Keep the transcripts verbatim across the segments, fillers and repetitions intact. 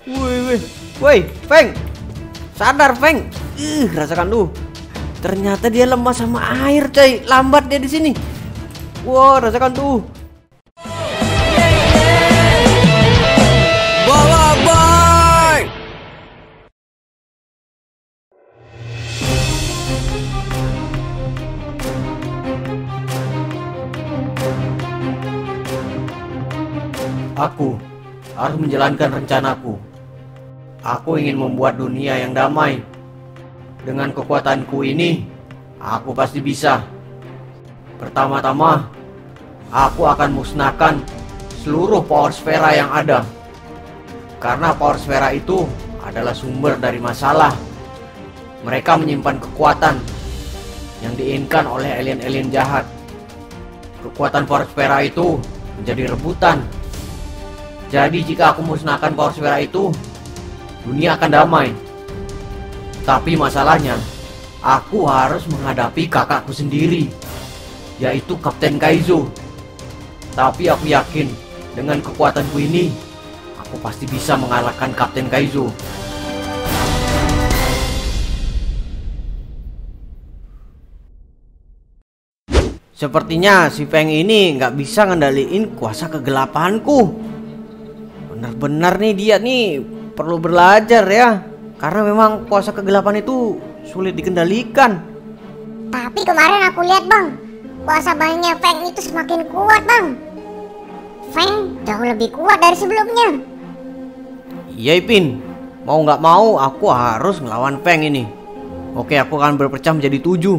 Woi, woi, woi, Feng, sadar Feng. Ih, rasakan tuh. Ternyata dia lemah sama air, coy. Lambat dia di sini. Wow, rasakan tuh. Bawa boy. Aku harus menjalankan rencanaku. Aku ingin membuat dunia yang damai. Dengan kekuatanku ini, aku pasti bisa. Pertama-tama, aku akan musnahkan seluruh power sfera yang ada. Karena power sfera itu adalah sumber dari masalah. Mereka menyimpan kekuatan yang diinginkan oleh alien-alien jahat. Kekuatan power sfera itu menjadi rebutan. Jadi jika aku musnahkan power sfera itu, dunia akan damai. Tapi masalahnya, aku harus menghadapi kakakku sendiri, yaitu Kapten Kaizo. Tapi aku yakin dengan kekuatanku ini, aku pasti bisa mengalahkan Kapten Kaizo. Sepertinya si Feng ini nggak bisa ngendaliin kuasa kegelapanku. Benar-benar nih dia nih perlu belajar ya, karena memang kuasa kegelapan itu sulit dikendalikan. Tapi kemarin aku lihat bang, kuasa bayangnya Feng itu semakin kuat bang. Feng jauh lebih kuat dari sebelumnya. Iya Ipin, mau nggak mau aku harus ngelawan Feng ini. Oke, aku akan berpecah menjadi tujuh.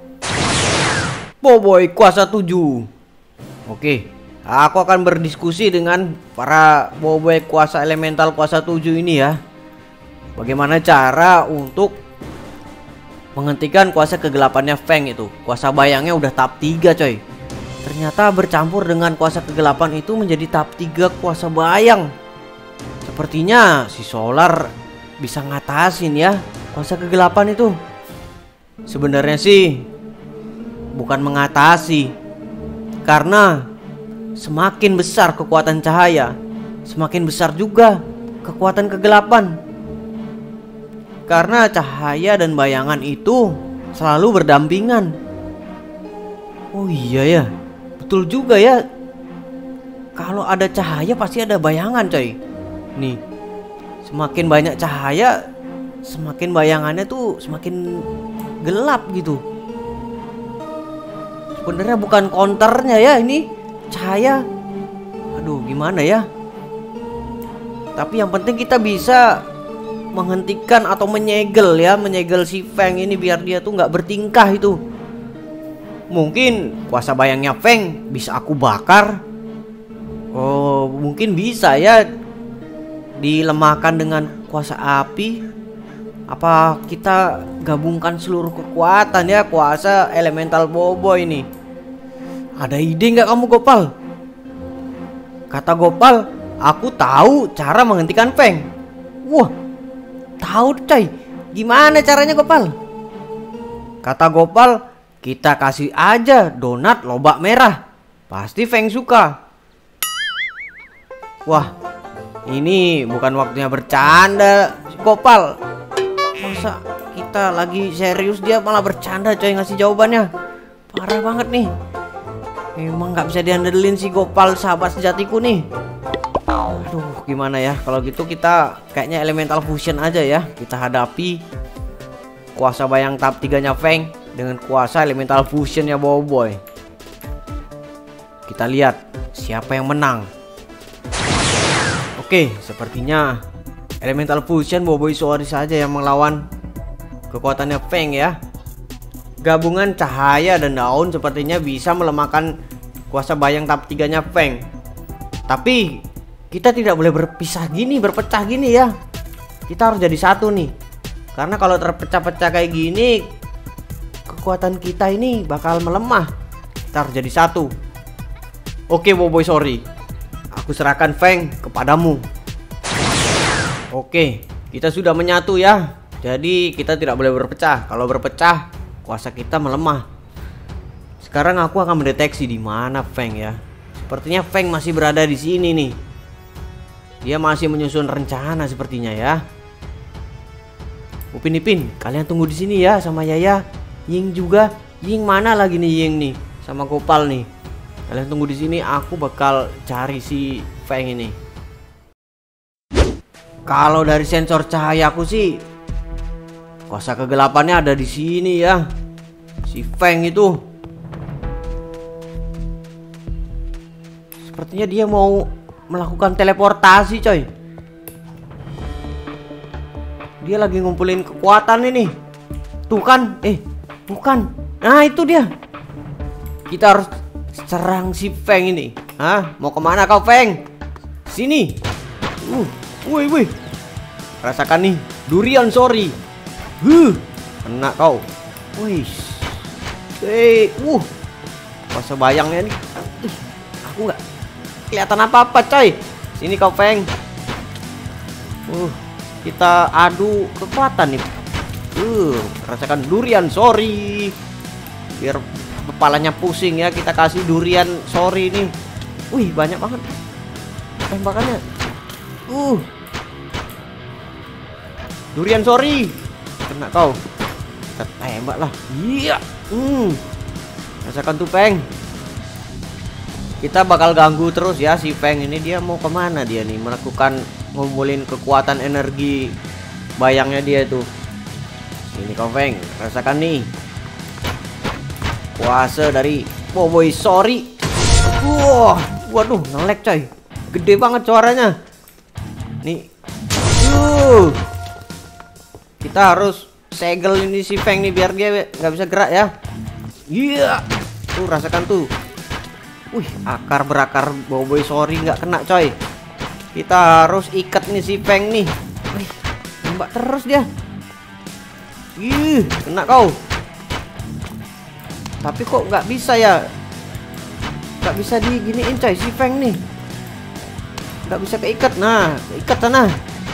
Boboy kuasa tujuh. Oke, aku akan berdiskusi dengan para boboy kuasa elemental kuasa tujuh ini ya. Bagaimana cara untuk menghentikan kuasa kegelapannya Feng itu. Kuasa bayangnya udah tahap tiga coy. Ternyata bercampur dengan kuasa kegelapan itu menjadi tahap tiga kuasa bayang. Sepertinya si Solar bisa ngatasin ya kuasa kegelapan itu. Sebenarnya sih bukan mengatasi, karena semakin besar kekuatan cahaya, semakin besar juga kekuatan kegelapan. Karena cahaya dan bayangan itu selalu berdampingan. Oh iya ya, betul juga ya. Kalau ada cahaya pasti ada bayangan coy. Nih, semakin banyak cahaya, semakin bayangannya tuh semakin gelap gitu. Sebenarnya bukan counternya ya ini cahaya. Aduh gimana ya. Tapi yang penting kita bisa menghentikan atau menyegel ya, menyegel si Feng ini biar dia tuh nggak bertingkah itu. Mungkin kuasa bayangnya Feng bisa aku bakar. Oh mungkin bisa ya dilemahkan dengan kuasa api. Apa kita gabungkan seluruh kekuatan ya kuasa elemental Boboiboy ini. Ada ide nggak kamu Gopal? Kata Gopal, aku tahu cara menghentikan Feng. Wah, tahu coy. Gimana caranya Gopal? Kata Gopal, kita kasih aja donat lobak merah. Pasti Feng suka. Wah, ini bukan waktunya bercanda Gopal. Masa kita lagi serius dia malah bercanda coy ngasih jawabannya. Parah banget nih. Memang gak bisa diandelin si Gopal sahabat sejatiku nih. Aduh gimana ya. Kalau gitu kita kayaknya elemental fusion aja ya. Kita hadapi kuasa bayang tahap tiga nya Feng dengan kuasa elemental fusionnya Boboiboy. Kita lihat siapa yang menang. Oke, sepertinya elemental fusion Boboiboy saja yang melawan kekuatannya Feng ya. Gabungan cahaya dan daun sepertinya bisa melemahkan kuasa bayang tahap tiga nya Feng. Tapi kita tidak boleh berpisah gini, berpecah gini ya. Kita harus jadi satu nih. Karena kalau terpecah-pecah kayak gini, kekuatan kita ini bakal melemah. Kita harus jadi satu. Oke Boboiboy sorry, aku serahkan Feng kepadamu. Oke, kita sudah menyatu ya. Jadi kita tidak boleh berpecah. Kalau berpecah, kuasa kita melemah. Sekarang aku akan mendeteksi di mana Feng ya. Sepertinya Feng masih berada di sini nih. Dia masih menyusun rencana sepertinya ya. Upin Ipin, kalian tunggu di sini ya sama Yaya. Ying juga. Ying mana lagi nih Ying nih? Sama Gopal nih. Kalian tunggu di sini, aku bakal cari si Feng ini. Kalau dari sensor cahayaku sih, kuasa kegelapannya ada di sini ya. Si Feng itu. Sepertinya dia mau melakukan teleportasi coy. Dia lagi ngumpulin kekuatan ini. Tuh kan, eh bukan. Nah itu dia. Kita harus serang si Feng ini. Hah? Mau kemana kau Feng? Sini. Uh, woi woi. Rasakan nih, durian sorry. Huh, kena kau. Wih. Eh, uh. Kuasa bayangnya nih. Ih, aku nggak kelihatan apa-apa coy. Sini kau Feng. Uh, kita adu kekuatan nih. Uh, rasakan durian sorry. Biar kepalanya pusing ya, kita kasih durian sorry nih. Wih, banyak banget tembakannya. Uh. Durian sorry. Kena kau. Kita tembak lah. Iya. Hmm. Rasakan tuh Feng. Kita bakal ganggu terus ya si Feng ini. Dia mau kemana dia nih? Melakukan ngumpulin kekuatan energi bayangnya dia tuh. Ini kau Feng, rasakan nih. Kuasa dari Boboiboy sorry. Wah, waduh, nge-lag coy. Gede banget suaranya. Nih. Uh. Kita harus segel ini si Feng nih biar dia nggak bisa gerak ya. Iya. Yeah. Tuh rasakan tuh. Wih, akar berakar Boboiboy sorry nggak kena coy. Kita harus ikat nih si Feng nih. Wih, tembak terus dia. Ih, kena kau. Tapi kok nggak bisa ya? Nggak bisa diginiin coy si Feng nih. Nggak bisa keikat. Nah, keikat sana.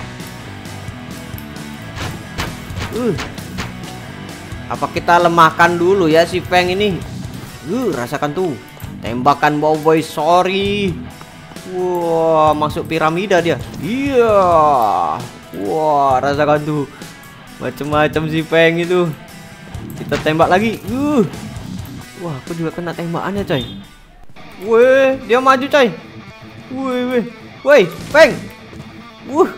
Uh. Apa kita lemahkan dulu ya si Feng ini? Uh, rasakan tuh. Tembakan Boboiboy sorry. Wah, masuk piramida dia. Iya. Wah, rasakan tuh. Macam-macam si Feng itu. Kita tembak lagi. Uh. Wah, aku juga kena tembakannya coy. Weh, dia maju coy. Weh, weh. Woi, Feng. Wuh.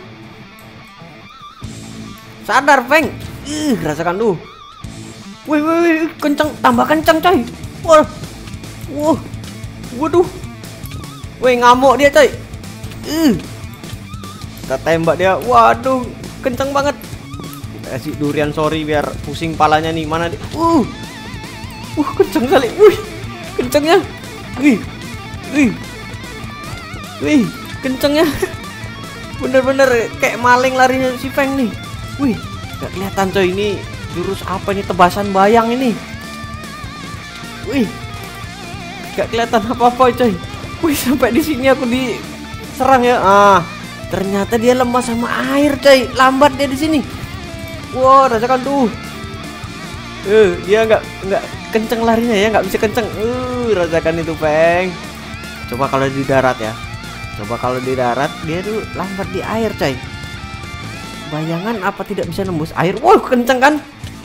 Sadar Feng. Ih, rasakan tuh. Wih, wih, wih, kenceng, tambah kenceng coy. Wah. Wah. Waduh. Wih, ngamuk dia coy. Ih. Kita tembak dia. Waduh, kenceng banget. Kita kasih durian sorry biar pusing palanya nih. Mana dia? Uh. Uh, kenceng kali. Wih. Kencengnya. Wih. Wih. Wih, kencengnya. Bener-bener kayak maling larinya si Feng nih. Wih, gak kelihatan coy ini jurus apa nih, tebasan bayang ini. Wih, gak kelihatan apa-apa coy. Wih, sampai di sini aku diserang ya. Ah, ternyata dia lemah sama air coy. Lambat dia di sini. Wow, rasakan tuh. Eh, dia nggak nggak kenceng larinya ya, nggak bisa kenceng. Uh, rasakan itu Feng. Coba kalau di darat ya. Coba kalau di darat dia tuh lambat di air coy. Bayangan apa tidak bisa nembus air. Wow, kenceng kan?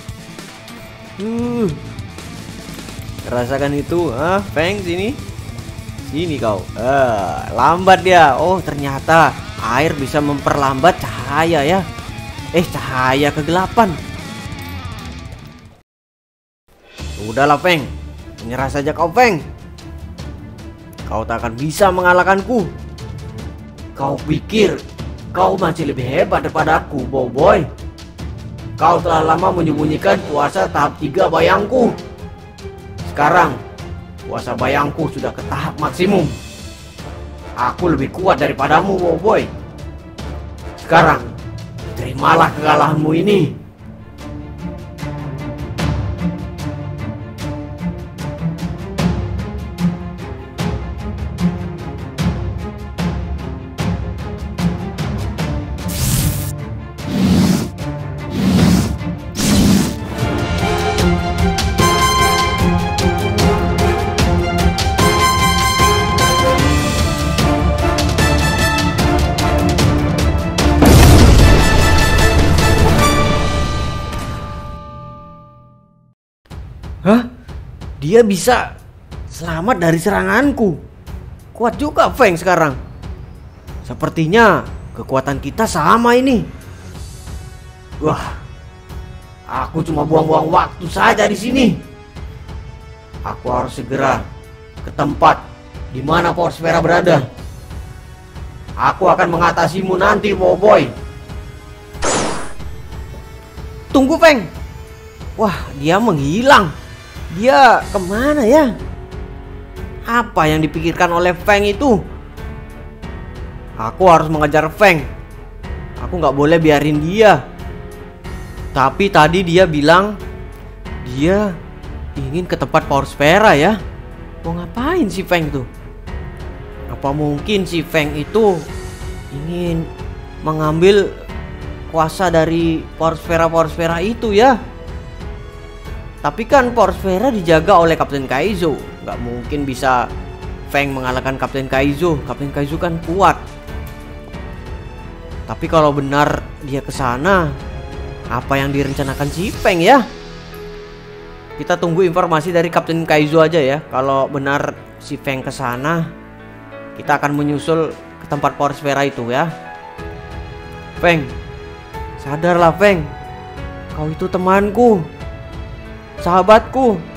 Uh. Rasakan itu, ah, Feng sini. Sini kau. Ah, lambat dia. Oh, ternyata air bisa memperlambat cahaya ya. Eh, cahaya kegelapan. Udahlah Feng. Menyerah saja kau Feng. Kau tak akan bisa mengalahkanku. Kau pikir kau masih lebih hebat daripada aku, Boboiboy? Kau telah lama menyembunyikan kuasa tahap tiga bayangku. Sekarang kuasa bayangku sudah ke tahap maksimum. Aku lebih kuat daripadamu, Boboiboy. Sekarang terimalah kekalahanmu ini. dia bisa selamat dari seranganku. Kuat juga Feng sekarang. Sepertinya kekuatan kita sama ini. Wah, aku cuma buang-buang waktu saja di sini. Aku harus segera ke tempat di mana Power Sphera berada. Aku akan mengatasimu nanti, Boboiboy. Tunggu, Feng. Wah, dia menghilang. Dia kemana ya? Apa yang dipikirkan oleh Feng itu? Aku harus mengejar Feng. Aku nggak boleh biarin dia. Tapi tadi dia bilang dia ingin ke tempat Power Sphera ya. Mau ngapain si Feng tuh? Apa mungkin si Feng itu ingin mengambil kuasa dari Power Sphera Power Sphera itu ya? Tapi kan Power Sphera dijaga oleh Kapten Kaizo. Nggak mungkin bisa Feng mengalahkan Kapten Kaizo. Kapten Kaizo kan kuat. Tapi kalau benar dia ke sana, apa yang direncanakan si Feng ya? Kita tunggu informasi dari Kapten Kaizo aja ya. Kalau benar si Feng ke sana, kita akan menyusul ke tempat Power Sphera itu ya. Feng, sadarlah Feng. Kau itu temanku, sahabatku.